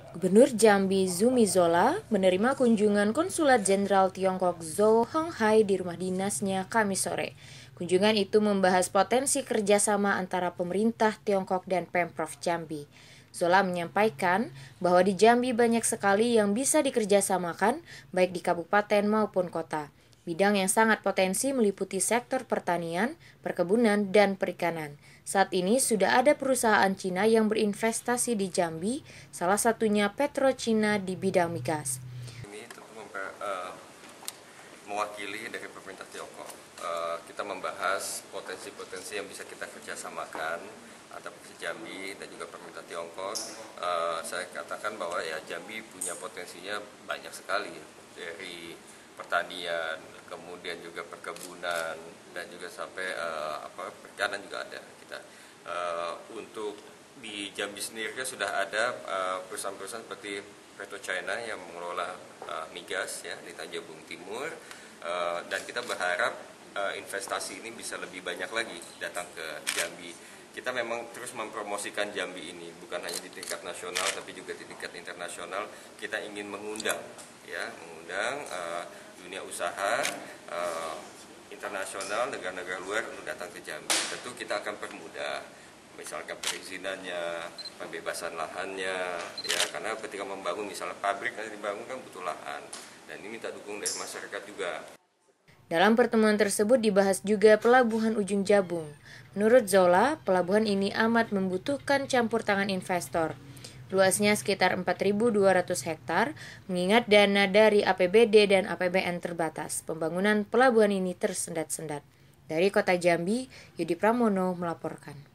Gubernur Jambi Zumi Zola menerima kunjungan Konsulat Jenderal Tiongkok Zhou Honghai di rumah dinasnya Kamis sore. Kunjungan itu membahas potensi kerjasama antara pemerintah Tiongkok dan Pemprov Jambi. Zola menyampaikan bahwa di Jambi banyak sekali yang bisa dikerjasamakan, baik di kabupaten maupun kota. Bidang yang sangat potensi meliputi sektor pertanian, perkebunan, dan perikanan. Saat ini sudah ada perusahaan Cina yang berinvestasi di Jambi, salah satunya PetroCina di bidang migas. Ini tentu mewakili dari pemerintah Tiongkok. Kita membahas potensi-potensi yang bisa kita kerjasamakan antara Jambi dan juga pemerintah Tiongkok. Saya katakan bahwa ya Jambi punya potensinya banyak sekali, dari pertanian, kemudian juga perkebunan, dan juga sampai perikanan juga ada kita. Untuk di Jambi sendiri sudah ada perusahaan-perusahaan seperti PetroCina yang mengelola migas ya di Tanjung Timur, dan kita berharap investasi ini bisa lebih banyak lagi datang ke Jambi. Kita memang terus mempromosikan Jambi ini bukan hanya di tingkat nasional tapi juga di tingkat internasional. Kita ingin mengundang dunia usaha internasional, negara-negara luar untuk datang ke Jambi. Tentu kita akan permudah, misalkan perizinannya, pembebasan lahannya, ya karena ketika membangun misalnya pabrik nanti dibangun kan butuh lahan, dan ini minta dukung dari masyarakat juga. Dalam pertemuan tersebut dibahas juga pelabuhan Ujung Jabung. Menurut Zola, pelabuhan ini amat membutuhkan campur tangan investor. Luasnya sekitar 4.200 hektar, mengingat dana dari APBD dan APBN terbatas. Pembangunan pelabuhan ini tersendat-sendat. Dari Kota Jambi, Yudi Pramono melaporkan.